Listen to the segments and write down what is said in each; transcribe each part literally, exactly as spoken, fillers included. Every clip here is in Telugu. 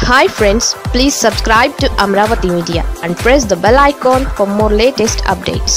Hi friends, please subscribe to Amaravathi Media and press the bell icon for more latest updates.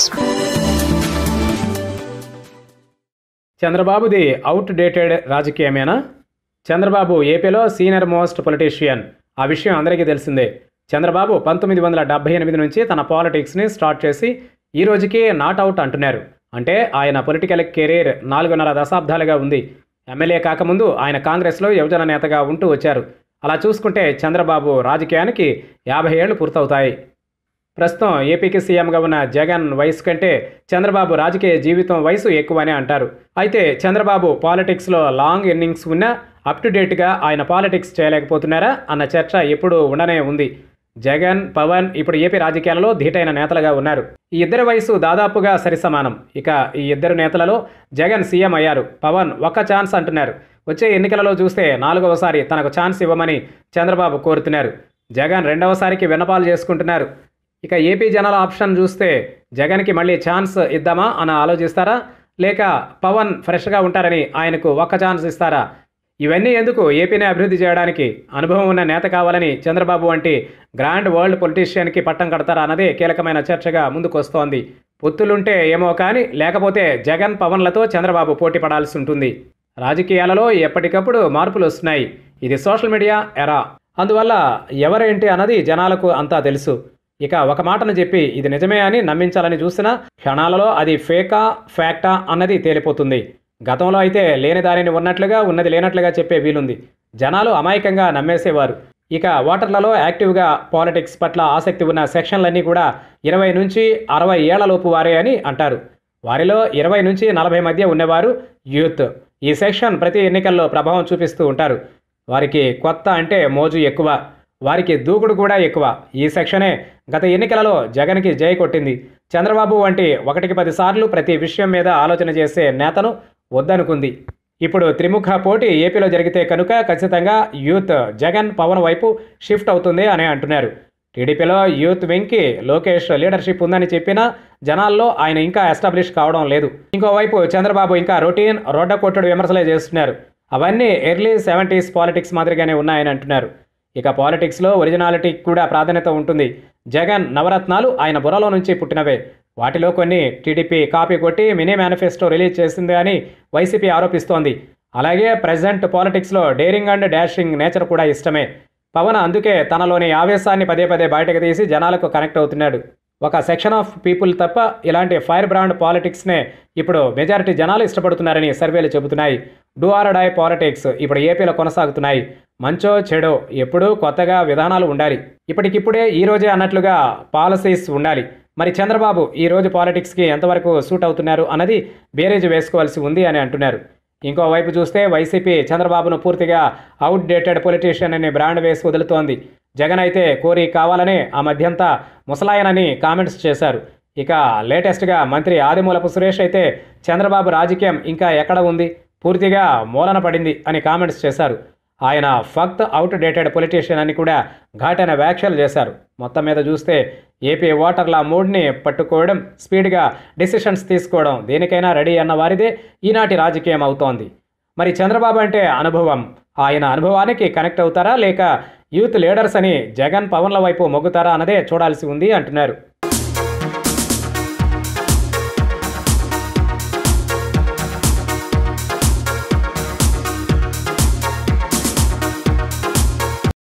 చంద్రబాబుది అవుట్ డేటెడ్ రాజకీయమేనా? చంద్రబాబు ఏపీలో సీనియర్ మోస్ట్ పొలిటీషియన్. ఆ విషయం అందరికీ తెలిసిందే. చంద్రబాబు పంతొమ్మిది వందల డెబ్బై ఎనిమిది నుంచి తన పాలిటిక్స్ని స్టార్ట్ చేసి ఈ రోజుకి నాట్ అవుట్ అంటున్నారు. అంటే ఆయన పొలిటికల్ కెరీర్ నాలుగున్నర దశాబ్దాలుగా ఉంది. ఎమ్మెల్యే కాకముందు ఆయన కాంగ్రెస్లో యువజన నేతగా ఉంటూ వచ్చారు. అలా చూసుకుంటే చంద్రబాబు రాజకీయానికి యాభై ఏళ్లు పూర్తవుతాయి. ప్రస్తుతం ఏపీకి సీఎంగా ఉన్న జగన్ వయసు కంటే చంద్రబాబు రాజకీయ జీవితం వయసు ఎక్కువనే అంటారు. అయితే చంద్రబాబు పాలిటిక్స్లో లాంగ్ ఇన్నింగ్స్ ఉన్నా అప్ టు డేట్గా ఆయన పాలిటిక్స్ చేయలేకపోతున్నారా అన్న చర్చ ఎప్పుడూ ఉండనే ఉంది. జగన్, పవన్ ఇప్పుడు ఏపీ రాజకీయాలలో ధీటైన నేతలుగా ఉన్నారు. ఈ ఇద్దరి వయసు దాదాపుగా సరిసమానం. ఇక ఈ ఇద్దరు నేతలలో జగన్ సీఎం అయ్యారు, పవన్ ఒక్క ఛాన్స్ అంటున్నారు. వచ్చే ఎన్నికలలో చూస్తే నాలుగవసారి తనకు ఛాన్స్ ఇవ్వమని చంద్రబాబు కోరుతున్నారు. జగన్ రెండవసారికి విన్నపాలు చేసుకుంటున్నారు. ఇక ఏపీ జనాల ఆప్షన్ చూస్తే జగన్కి మళ్ళీ ఛాన్స్ ఇద్దామా అని ఆలోచిస్తారా, లేక పవన్ ఫ్రెష్గా ఉంటారని ఆయనకు ఒక్క ఛాన్స్ ఇస్తారా? ఇవన్నీ ఎందుకు? ఏపీని అభివృద్ధి చేయడానికి అనుభవం ఉన్న నేత కావాలని చంద్రబాబు వంటి గ్రాండ్ వరల్డ్ పొలిటీషియన్కి పట్టం కడతారా అన్నదే కీలకమైన చర్చగా ముందుకొస్తోంది. పొత్తులుంటే ఏమో కానీ, లేకపోతే జగన్ పవన్లతో చంద్రబాబు పోటీ పడాల్సి ఉంటుంది. రాజకీయాలలో ఎప్పటికప్పుడు మార్పులు వస్తున్నాయి. ఇది సోషల్ మీడియా ఎరా. అందువల్ల ఎవరేంటి అన్నది జనాలకు అంతా తెలుసు. ఇక ఒక మాటను చెప్పి ఇది నిజమే అని నమ్మించాలని చూసినా క్షణాలలో అది ఫేకా ఫ్యాక్టా అన్నది తేలిపోతుంది. గతంలో అయితే లేని దానిని ఉన్నట్లుగా, ఉన్నది లేనట్లుగా చెప్పే వీలుంది. జనాలు అమాయకంగా నమ్మేసేవారు. ఇక ఓటర్లలో యాక్టివ్గా పాలిటిక్స్ పట్ల ఆసక్తి ఉన్న సెక్షన్లన్నీ కూడా ఇరవై నుంచి అరవై ఏళ్లలోపు వారే అని అంటారు. వారిలో ఇరవై నుంచి నలభై మధ్య ఉన్నవారు యూత్. ఈ సెక్షన్ ప్రతి ఎన్నికల్లో ప్రభావం చూపిస్తూ ఉంటారు. వారికి కొత్త అంటే మోజు ఎక్కువ, వారికి దూకుడు కూడా ఎక్కువ. ఈ సెక్షనే గత ఎన్నికలలో జగన్కి జై కొట్టింది. చంద్రబాబు వంటి ఒకటికి పది సార్లు ప్రతి విషయం మీద ఆలోచన చేసే నేతను వద్దనుకుంది. ఇప్పుడు త్రిముఖ పోటీ ఏపీలో జరిగితే కనుక ఖచ్చితంగా యూత్ జగన్ పవన్ వైపు షిఫ్ట్ అవుతుంది అని అంటున్నారు. టీడీపీలో యూత్ వింగ్కి లోకేష్ లీడర్షిప్ ఉందని చెప్పినా జనాల్లో ఆయన ఇంకా ఎస్టాబ్లిష్ కావడం లేదు. ఇంకోవైపు చంద్రబాబు ఇంకా రొటీన్ రోడ్డ కొట్టుడు విమర్శలే చేస్తున్నారు. అవన్నీ ఎర్లీ సెవెంటీస్ పాలిటిక్స్ మాదిరిగానే ఉన్నాయని అంటున్నారు. ఇక పాలిటిక్స్లో ఒరిజినాలిటీకి కూడా ప్రాధాన్యత ఉంటుంది. జగన్ నవరత్నాలు ఆయన బుర్రలో నుంచి పుట్టినవే. వాటిలో కొన్ని టీడీపీ కాపీ కొట్టి మినీ మేనిఫెస్టో రిలీజ్ చేసింది అని వైసీపీ ఆరోపిస్తోంది. అలాగే ప్రజెంట్ పాలిటిక్స్లో డేరింగ్ అండ్ డాషింగ్ నేచర్ కూడా ఇష్టమే. పవన్ అందుకే తనలోని ఆవేశాన్ని పదే పదే బయటకు తీసి జనాలకు కనెక్ట్ అవుతున్నాడు. ఒక సెక్షన్ ఆఫ్ పీపుల్ తప్ప ఇలాంటి ఫైర్ బ్రాండ్ పాలిటిక్స్నే ఇప్పుడు మెజారిటీ జనాలు ఇష్టపడుతున్నారని సర్వేలు చెబుతున్నాయి. డూ ఆర్ డై పాలిటిక్స్ ఇప్పుడు ఏపీలో కొనసాగుతున్నాయి. మంచో చెడో ఎప్పుడూ కొత్తగా విధానాలు ఉండాలి. ఇప్పటికిప్పుడే ఈ రోజే అన్నట్లుగా పాలసీస్ ఉండాలి. మరి చంద్రబాబు ఈ రోజు పాలిటిక్స్కి ఎంతవరకు సూట్ అవుతున్నారు అన్నది బేరేజ్ వేసుకోవాల్సి ఉంది అని అంటున్నారు. ఇంకోవైపు చూస్తే వైసీపీ చంద్రబాబును పూర్తిగా అవుట్ డేటెడ్ పొలిటీషియన్ అని బ్రాండ్ వేసి వదులుతోంది. జగన్ అయితే కోరి కావాలనే ఆ మధ్యంతా ముసలాయనని కామెంట్స్ చేశారు. ఇక లేటెస్ట్గా మంత్రి ఆదిమూలపు సురేష్ అయితే చంద్రబాబు రాజకీయం ఇంకా ఎక్కడ ఉంది, పూర్తిగా మూలన పడింది అని కామెంట్స్ చేశారు. ఆయన ఫక్త్ అవుట్ డేటెడ్ పొలిటీషియన్ అని కూడా ఘాటైన వ్యాఖ్యలు చేశారు. మొత్తం మీద చూస్తే ఏపీ ఓటర్ల మూడ్ని పట్టుకోవడం, స్పీడ్గా డిసిషన్స్ తీసుకోవడం, దేనికైనా రెడీ అన్న వారిదే ఈనాటి రాజకీయం అవుతోంది. మరి చంద్రబాబు అంటే అనుభవం. ఆయన అనుభవానికి కనెక్ట్ అవుతారా, లేక యూత్ లీడర్స్ అని జగన్ పవన్ల వైపు మొగ్గుతారా అన్నదే చూడాల్సి ఉంది అంటున్నారు.